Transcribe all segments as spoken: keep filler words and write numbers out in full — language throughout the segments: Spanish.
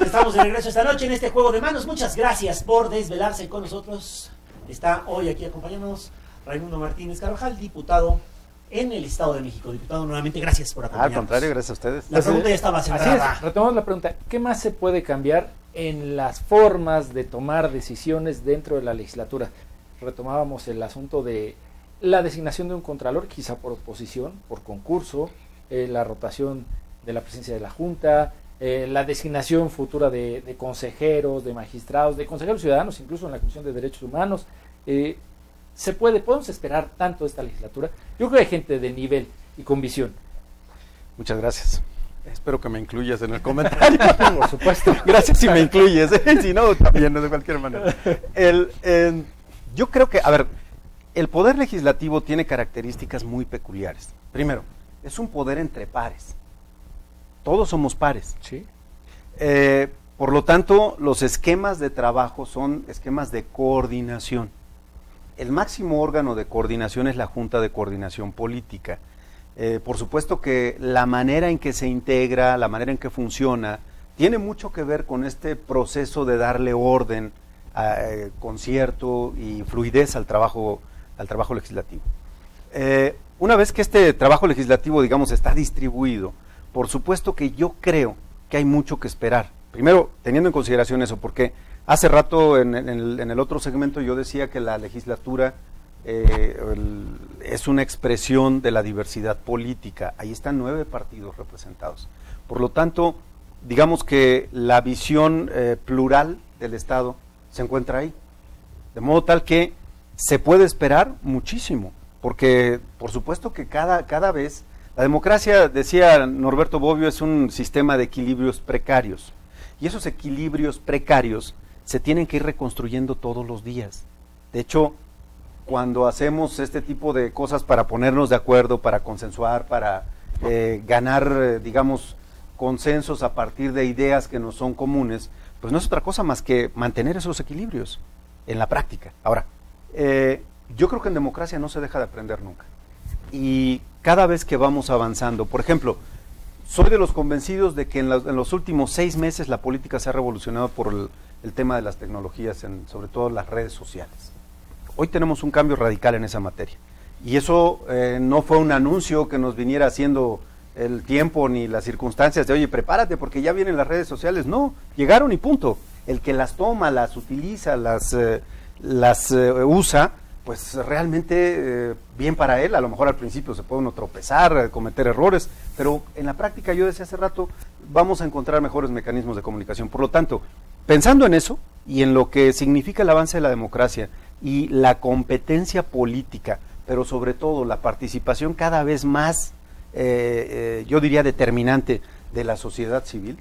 Estamos de regreso esta noche en este Juego de Manos. Muchas gracias por desvelarse con nosotros. Está hoy aquí acompañándonos Raimundo Martínez Carvajal, diputado en el Estado de México. Diputado, nuevamente, gracias por acompañarnos. Al contrario, gracias a ustedes. La pregunta ya estaba centrada. Así es, retomamos la pregunta. ¿Qué más se puede cambiar en las formas de tomar decisiones dentro de la legislatura? Retomábamos el asunto de la designación de un contralor, quizá por oposición, por concurso, eh, la rotación de la presidencia de la Junta, eh, la designación futura de, de consejeros, de magistrados, de consejeros ciudadanos, incluso en la Comisión de Derechos Humanos. Eh, ¿Se puede, podemos esperar tanto de esta legislatura? Yo creo que hay gente de nivel y con visión. Muchas gracias. Espero que me incluyas en el comentario. Por supuesto. Gracias si me incluyes, ¿eh? Si no, también, de cualquier manera. El, eh, yo creo que, a ver, el poder legislativo tiene características muy peculiares. Primero, es un poder entre pares. Todos somos pares. Sí. Eh, por lo tanto, los esquemas de trabajo son esquemas de coordinación. El máximo órgano de coordinación es la Junta de Coordinación Política. Eh, por supuesto que la manera en que se integra, la manera en que funciona, tiene mucho que ver con este proceso de darle orden, eh, concierto y fluidez al trabajo, al trabajo legislativo. Eh, una vez que este trabajo legislativo, digamos, está distribuido, por supuesto que yo creo que hay mucho que esperar. Primero, teniendo en consideración eso, porque hace rato en, en, el, en el otro segmento yo decía que la legislatura eh, el, es una expresión de la diversidad política. Ahí están nueve partidos representados. Por lo tanto, digamos que la visión eh, plural del Estado se encuentra ahí. De modo tal que se puede esperar muchísimo, porque por supuesto que cada, cada vez, la democracia, decía Norberto Bobbio, es un sistema de equilibrios precarios. Y esos equilibrios precarios se tienen que ir reconstruyendo todos los días. De hecho, cuando hacemos este tipo de cosas para ponernos de acuerdo, para consensuar, para eh, ganar, eh, digamos, consensos a partir de ideas que nos son comunes, pues no es otra cosa más que mantener esos equilibrios en la práctica. Ahora, eh, yo creo que en democracia no se deja de aprender nunca. Y cada vez que vamos avanzando, por ejemplo, soy de los convencidos de que en, la, en los últimos seis meses la política se ha revolucionado por el, el tema de las tecnologías, en, sobre todo las redes sociales. Hoy tenemos un cambio radical en esa materia. Y eso eh, no fue un anuncio que nos viniera haciendo el tiempo ni las circunstancias de, oye, prepárate porque ya vienen las redes sociales. No, llegaron y punto. El que las toma, las utiliza, las, eh, las eh, usa, pues realmente eh, bien para él. A lo mejor al principio se puede uno tropezar, eh, cometer errores, pero en la práctica, yo decía hace rato, vamos a encontrar mejores mecanismos de comunicación. Por lo tanto, pensando en eso y en lo que significa el avance de la democracia y la competencia política, pero sobre todo la participación cada vez más, eh, eh, yo diría, determinante de la sociedad civil,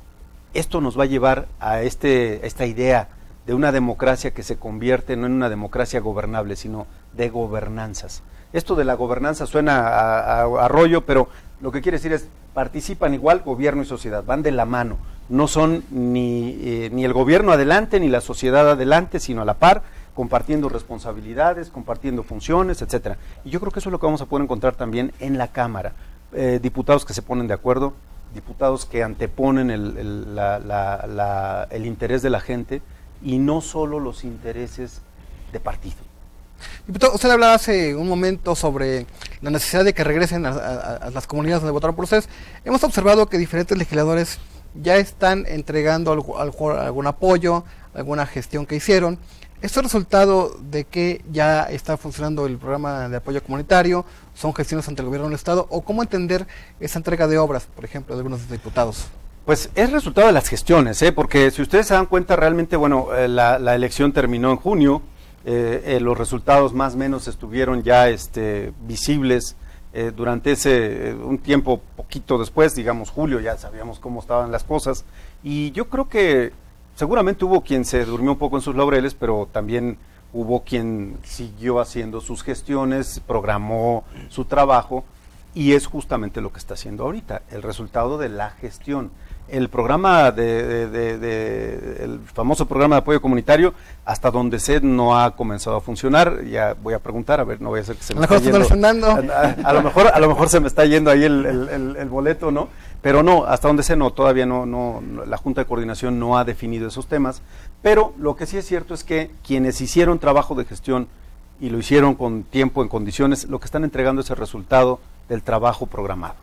esto nos va a llevar a este, esta idea de una democracia que se convierte no en una democracia gobernable, sino de gobernanzas. Esto de la gobernanza suena a, a, a rollo, pero lo que quiere decir es, participan igual gobierno y sociedad, van de la mano, no son ni, eh, ni el gobierno adelante, ni la sociedad adelante, sino a la par, compartiendo responsabilidades, compartiendo funciones, etcétera. Y yo creo que eso es lo que vamos a poder encontrar también en la Cámara. Eh, diputados que se ponen de acuerdo, diputados que anteponen el, el, la, la, la, el interés de la gente, y no solo los intereses de partido. Diputado, usted hablaba hace un momento sobre la necesidad de que regresen a, a, a las comunidades donde votaron por ustedes. Hemos observado que diferentes legisladores ya están entregando algo, algo, algún apoyo, alguna gestión que hicieron. ¿Esto es resultado de que ya está funcionando el programa de apoyo comunitario? ¿Son gestiones ante el gobierno del Estado? ¿O cómo entender esa entrega de obras, por ejemplo, de algunos diputados? Pues es resultado de las gestiones, ¿eh? Porque si ustedes se dan cuenta, realmente, bueno, eh, la, la elección terminó en junio, eh, eh, los resultados más o menos estuvieron ya este, visibles eh, durante ese eh, un tiempo poquito después, digamos julio, ya sabíamos cómo estaban las cosas, y yo creo que seguramente hubo quien se durmió un poco en sus laureles, pero también hubo quien siguió haciendo sus gestiones, programó su trabajo, y es justamente lo que está haciendo ahorita, el resultado de la gestión. el programa de, de, de, de el famoso programa de apoyo comunitario, hasta donde sé, no ha comenzado a funcionar. Ya voy a preguntar, a ver, no voy a hacer que se me a esté yendo, a, a, a lo mejor a lo mejor se me está yendo ahí el, el, el, el boleto, ¿no? Pero no, hasta donde sé, no, todavía no, no, la Junta de Coordinación no ha definido esos temas, pero lo que sí es cierto es que quienes hicieron trabajo de gestión y lo hicieron con tiempo, en condiciones, lo que están entregando es el resultado del trabajo programado.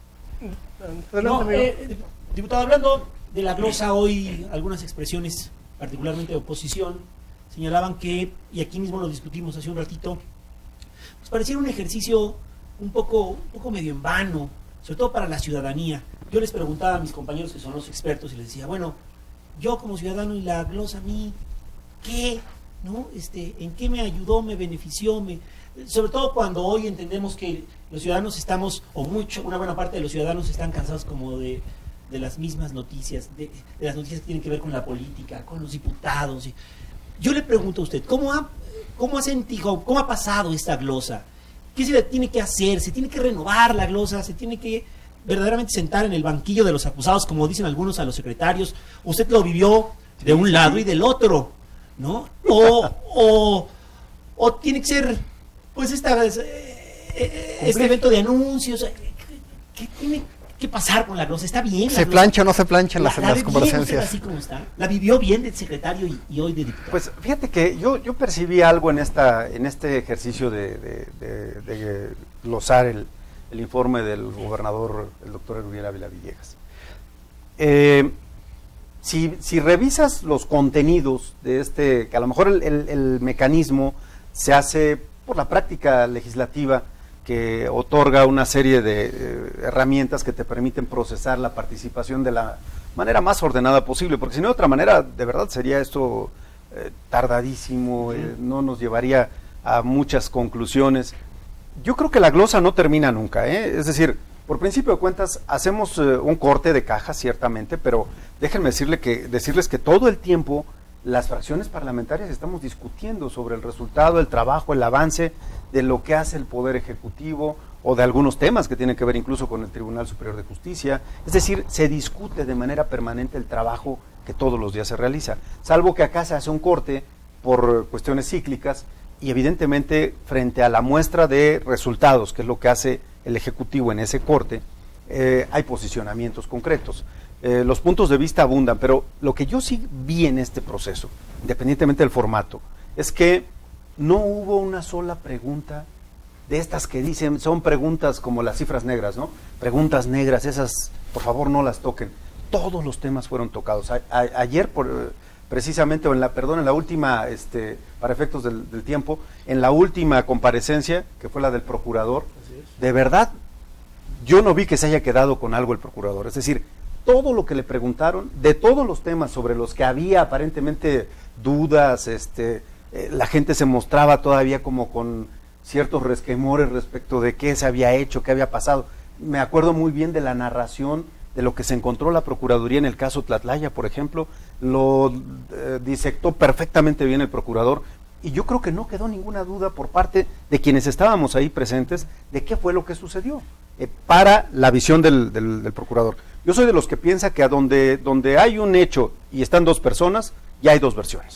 No, eh, diputado, hablando de la glosa hoy, algunas expresiones, particularmente de oposición, señalaban que, y aquí mismo lo discutimos hace un ratito, pues pareciera un ejercicio un poco, un poco medio en vano, sobre todo para la ciudadanía. Yo les preguntaba a mis compañeros que son los expertos y les decía, bueno, yo como ciudadano y la glosa a mí, ¿qué? ¿No? Este, ¿en qué me ayudó, me benefició? Me... Sobre todo cuando hoy entendemos que los ciudadanos estamos, o mucho, una buena parte de los ciudadanos están cansados como de, de las mismas noticias, de, de las noticias que tienen que ver con la política, con los diputados. Y yo le pregunto a usted, ¿cómo ha, cómo ha sentido, cómo ha pasado esta glosa? ¿Qué se le tiene que hacer? ¿Se tiene que renovar la glosa? ¿Se tiene que verdaderamente sentar en el banquillo de los acusados, como dicen algunos a los secretarios? Usted lo vivió de un lado y del otro, ¿no? O, o, o tiene que ser, pues, esta, este evento de anuncios. ¿Qué tiene que pasar con la glosa? ¿Está bien? ¿Se plancha o no se plancha en las, la, la las comparecencias? Así como está. ¿La vivió bien de secretario y, y hoy de diputado? Pues fíjate que yo, yo percibí algo en esta en este ejercicio de, de, de, de glosar el, el informe del gobernador, el doctor Erubiel Ávila Villegas. Eh, si, si revisas los contenidos de este, que a lo mejor el, el, el mecanismo se hace por la práctica legislativa, que otorga una serie de eh, herramientas que te permiten procesar la participación de la manera más ordenada posible, porque si no, de otra manera, de verdad sería esto eh, tardadísimo, eh, no nos llevaría a muchas conclusiones. Yo creo que la glosa no termina nunca, ¿eh? Es decir, por principio de cuentas, hacemos eh, un corte de caja, ciertamente, pero déjenme decirle que, decirles que todo el tiempo las fracciones parlamentarias estamos discutiendo sobre el resultado, el trabajo, el avance de lo que hace el Poder Ejecutivo o de algunos temas que tienen que ver incluso con el Tribunal Superior de Justicia. Es decir, se discute de manera permanente el trabajo que todos los días se realiza, salvo que acá se hace un corte por cuestiones cíclicas y evidentemente frente a la muestra de resultados, que es lo que hace el Ejecutivo en ese corte, eh, hay posicionamientos concretos. Eh, los puntos de vista abundan, pero lo que yo sí vi en este proceso, independientemente del formato, es que no hubo una sola pregunta de estas que dicen, son preguntas como las cifras negras, ¿no? Preguntas negras, esas, por favor, no las toquen. Todos los temas fueron tocados. A, a, ayer, por, precisamente, o en la, perdón, en la última, este, para efectos del, del tiempo, en la última comparecencia, que fue la del procurador, de verdad, yo no vi que se haya quedado con algo el procurador. Es decir, todo lo que le preguntaron, de todos los temas sobre los que había aparentemente dudas, este, eh, la gente se mostraba todavía como con ciertos resquemores respecto de qué se había hecho, qué había pasado. Me acuerdo muy bien de la narración de lo que se encontró la Procuraduría en el caso Tlatlaya, por ejemplo, lo eh, disectó perfectamente bien el procurador, y yo creo que no quedó ninguna duda por parte de quienes estábamos ahí presentes de qué fue lo que sucedió, eh, para la visión del, del, del procurador. Yo soy de los que piensa que a donde, donde hay un hecho y están dos personas, ya hay dos versiones.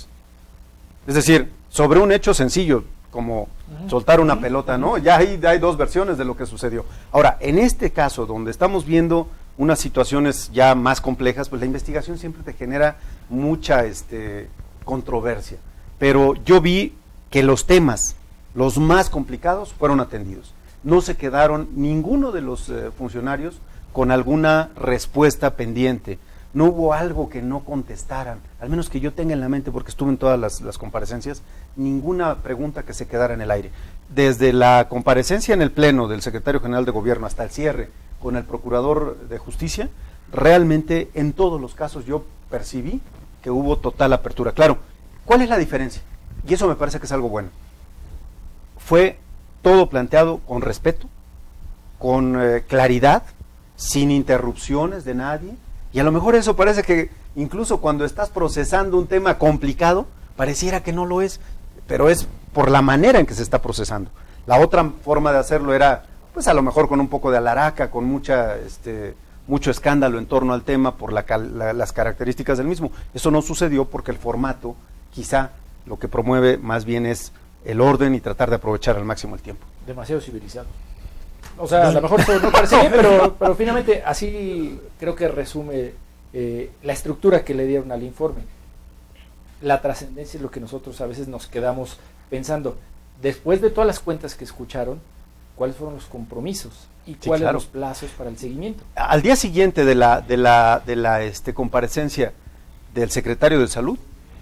Es decir, sobre un hecho sencillo, como soltar una pelota, ¿no? Ya hay, hay dos versiones de lo que sucedió. Ahora, en este caso, donde estamos viendo unas situaciones ya más complejas, pues la investigación siempre te genera mucha este, controversia. Pero yo vi que los temas, los más complicados, fueron atendidos. No se quedaron ninguno de los eh, funcionarios con alguna respuesta pendiente. No hubo algo que no contestaran, al menos que yo tenga en la mente, porque estuve en todas las, las comparecencias, ninguna pregunta que se quedara en el aire. Desde la comparecencia en el Pleno del Secretario General de Gobierno hasta el cierre con el Procurador de Justicia, realmente en todos los casos yo percibí que hubo total apertura. Claro, ¿cuál es la diferencia? Y eso me parece que es algo bueno. Fue todo planteado con respeto, con eh, claridad, sin interrupciones de nadie, y a lo mejor eso parece que incluso cuando estás procesando un tema complicado, pareciera que no lo es, pero es por la manera en que se está procesando. La otra forma de hacerlo era, pues a lo mejor con un poco de alaraca, con mucha este, mucho escándalo en torno al tema por la, la, las características del mismo. Eso no sucedió porque el formato quizá lo que promueve más bien es el orden y tratar de aprovechar al máximo el tiempo. Demasiado civilizado. O sea, a lo mejor no parece bien, pero, pero finalmente así creo que resume eh, la estructura que le dieron al informe. La trascendencia es lo que nosotros a veces nos quedamos pensando. Después de todas las cuentas que escucharon, ¿cuáles fueron los compromisos? ¿Y Sí, cuáles claro. los plazos para el seguimiento? Al día siguiente de la, de la, de la este, comparecencia del secretario de Salud,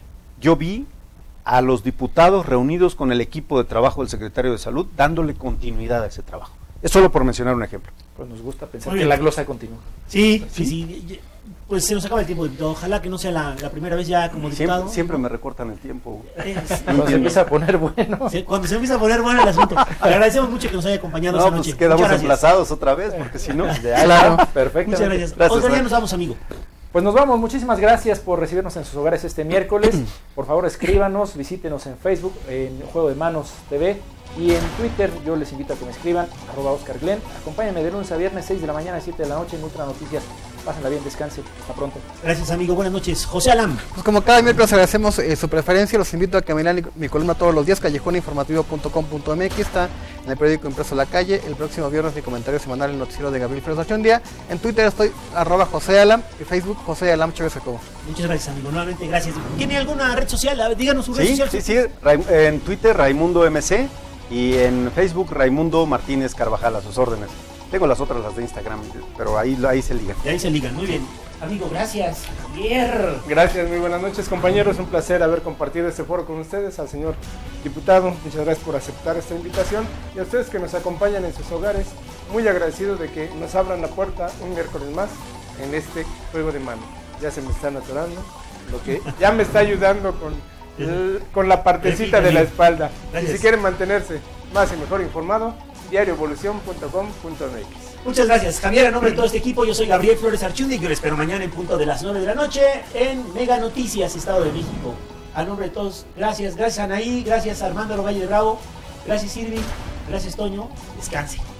yo vi a los diputados reunidos con el equipo de trabajo del secretario de Salud dándole continuidad a ese trabajo. Es solo por mencionar un ejemplo. Pues nos gusta pensar Muy que bien. la glosa continúa. Sí, sí, sí. Pues se nos acaba el tiempo, diputado. Ojalá que no sea la, la primera vez ya como diputado. Siempre, siempre me recortan el tiempo. Es- Cuando se empieza a poner bueno. Se- Cuando se empieza a poner bueno el asunto. Le agradecemos mucho que nos haya acompañado No, esta pues noche. quedamos Muchas gracias. emplazados otra vez, porque si no... De ahí, Claro. Perfecto. Muchas gracias. Gracias, Otro día Frank. nos vamos, amigo. Pues nos vamos, muchísimas gracias por recibirnos en sus hogares este miércoles. Por favor, escríbanos, visítenos en Facebook, en Juego de Manos T V, y en Twitter yo les invito a que me escriban, arroba Oscar Glenn. Acompáñenme de lunes a viernes, seis de la mañana a siete de la noche en Ultra Noticias. Pásenla bien, descansen. Hasta pronto. Gracias, amigo. Buenas noches. José Alam. Pues como cada miércoles agradecemos eh, su preferencia, los invito a que miren mi columna todos los días, callejón informativo punto com punto m x, está en el periódico impreso La Calle. El próximo viernes mi comentario semanal, el noticiero de Gabriel Flores Día. En Twitter estoy arroba José Alam y Facebook José Alam Chávez Jacobo. Muchas gracias, amigo. Nuevamente, gracias. ¿Tiene alguna red social? A ver, díganos su red Sí, social. sí, sí. Rai- En Twitter, Raimundo M C, y en Facebook, Raimundo Martínez Carvajal, a sus órdenes. Tengo las otras, las de Instagram, pero ahí, ahí se ligan. De ahí se ligan. Muy bien. Amigo, gracias. Javier. Gracias, muy buenas noches, compañeros. Un placer haber compartido este foro con ustedes. Al señor diputado, muchas gracias por aceptar esta invitación. Y a ustedes que nos acompañan en sus hogares, muy agradecidos de que nos abran la puerta un miércoles más en este juego de manos. Ya se me están atorando, lo que ya me está ayudando con, el- con la partecita de la espalda. Y Gracias. si quieren mantenerse más y mejor informado, diario evolución punto com punto m x. Muchas gracias, Javier. A nombre de todo este equipo, yo soy Gabriel Flores Archundi y yo les espero mañana en punto de las nueve de la noche en Mega Noticias, Estado de México. A nombre de todos, gracias. Gracias, Anaí. Gracias, Armando Valle de Bravo. Gracias, Irving. Gracias, Toño. Descanse.